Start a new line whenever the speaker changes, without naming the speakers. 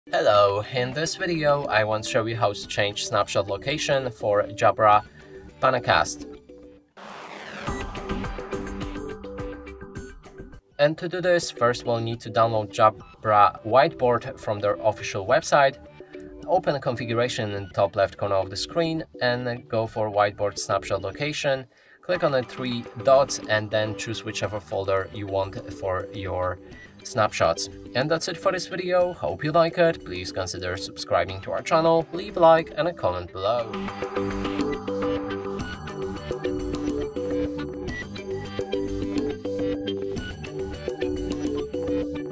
Hello, in this video I want to show you how to change snapshot location for Jabra Panacast. And to do this, first we'll need to download Jabra Whiteboard from their official website. Open the configuration in the top left corner of the screen and go for Whiteboard Snapshot Location. Click on the three dots and then choose whichever folder you want for your snapshots. And that's it for this video. Hope you like it. Please consider subscribing to our channel, leave a like and a comment below.